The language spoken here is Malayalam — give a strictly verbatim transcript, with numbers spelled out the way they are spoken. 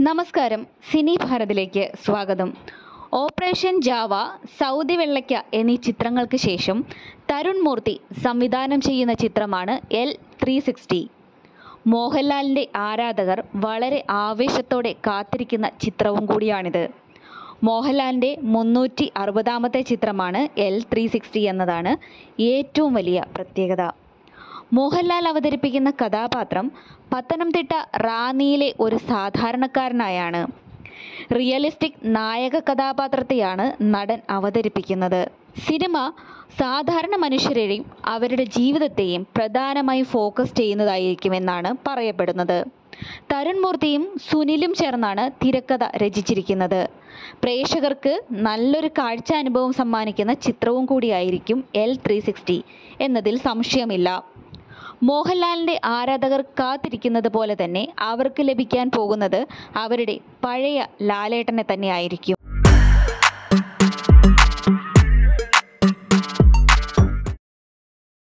നമസ്കാരം, സിനി ഭാരതിലേക്ക് സ്വാഗതം. ഓപ്പറേഷൻ ജാവ, സൗദി വെള്ളയ്ക്ക എന്നീ ചിത്രങ്ങൾക്ക് ശേഷം തരുൺ മൂർത്തി സംവിധാനം ചെയ്യുന്ന ചിത്രമാണ് എൽ ത്രീ സിക്സ്റ്റി. മോഹൻലാലിൻ്റെ ആരാധകർ വളരെ ആവേശത്തോടെ കാത്തിരിക്കുന്ന ചിത്രവും കൂടിയാണിത്. മോഹൻലാലിൻ്റെ മുന്നൂറ്റി അറുപതാമത്തെ ചിത്രമാണ് എൽ ത്രീ സിക്സ്റ്റി എന്നതാണ് ഏറ്റവും വലിയ പ്രത്യേകത. മോഹൻലാൽ അവതരിപ്പിക്കുന്ന കഥാപാത്രം പത്തനംതിട്ട റാന്നിയിലെ ഒരു സാധാരണക്കാരനായാണ്. റിയലിസ്റ്റിക് നായക കഥാപാത്രത്തെയാണ് നടൻ അവതരിപ്പിക്കുന്നത്. സിനിമ സാധാരണ മനുഷ്യരെയും അവരുടെ ജീവിതത്തെയും പ്രധാനമായും ഫോക്കസ് ചെയ്യുന്നതായിരിക്കുമെന്നാണ് പറയപ്പെടുന്നത്. തരുൺ മൂർത്തിയും സുനിലും ചേർന്നാണ് തിരക്കഥ രചിച്ചിരിക്കുന്നത്. പ്രേക്ഷകർക്ക് നല്ലൊരു കാഴ്ചാനുഭവം സമ്മാനിക്കുന്ന ചിത്രവും കൂടിയായിരിക്കും എൽ ത്രീ സിക്സ്റ്റി എന്നതിൽ സംശയമില്ല. മോഹൻലാലിൻ്റെ ആരാധകർ കാത്തിരിക്കുന്നത് പോലെ തന്നെ അവർക്ക് ലഭിക്കാൻ പോകുന്നത് അവരുടെ പഴയ ലാലേട്ടനെ തന്നെയായിരിക്കും.